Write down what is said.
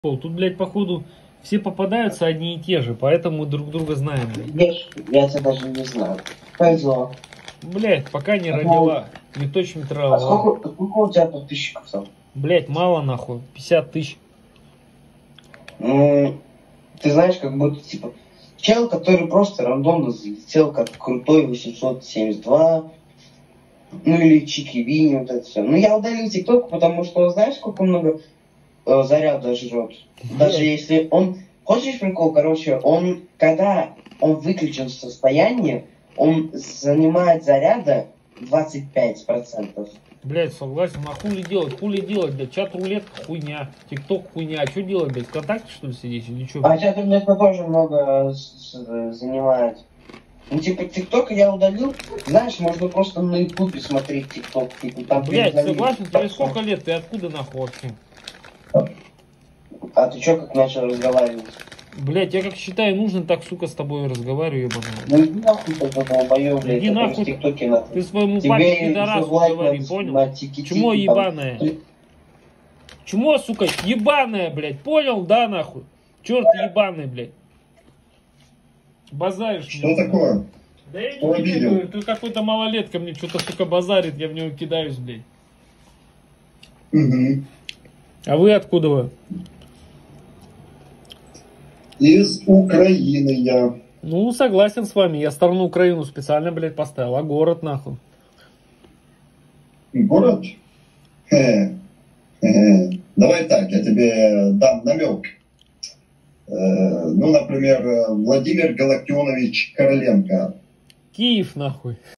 Тут, блядь, походу, все попадаются одни и те же, поэтому мы друг друга знаем, блядь. Видишь, я тебя даже не знаю. Повезло. Блядь, пока не родила, не точно А трава. сколько у тебя подписчиков там? Блядь, мало нахуй, 50 тысяч. Ты знаешь, как будто, типа, чел, который просто рандомно залетел, как крутой 872, ну или Чики-Вини, вот это все. Ну, я удалил ТикТок, потому что, знаешь, сколько много заряда жрет? Даже если он... Хочешь прикол? Короче, он, когда он выключен в состоянии, он занимает заряда 25%. Блядь, согласен, а хули делать, блядь, чат-рулетка хуйня, ТикТок хуйня, а что делать, блядь, ВКонтакте что ли сидеть или что? А чат-рулетка тоже много занимает. Ну, типа, ТикТок я удалил. Знаешь, можно просто на Ютубе смотреть ТикТок. Типа, там Блядь, согласен, тебе сколько лет, ты откуда нахуй вообще? А ты чё, как начал разговаривать? Блядь, я как считаю нужно, так, сука, с тобой разговариваю, ебаный. Ну иди нахуй, тогда долбоёб, блядь, Иди нахуй, в ТикТоке нахуй. ты своему Тебе папе пидорасу дизлайк говори, на понял? тики-тики, Чмо там. ебаное? Чмо, сука, ебаное, блядь, понял, да, нахуй? Черт ебаный, блядь. Базаришь. Что мне. такое? Да я Что не обидел? видел, тут какой-то малолетка мне что-то, сука, базарит, я в него кидаюсь, блядь. Угу. А вы откуда вы? Из Украины я. Ну, согласен с вами, я сторону Украину специально, блядь, поставил, а город, нахуй? Город? Давай так, я тебе дам намек. Ну, например, Владимир Галактионович Короленко. Киев, нахуй.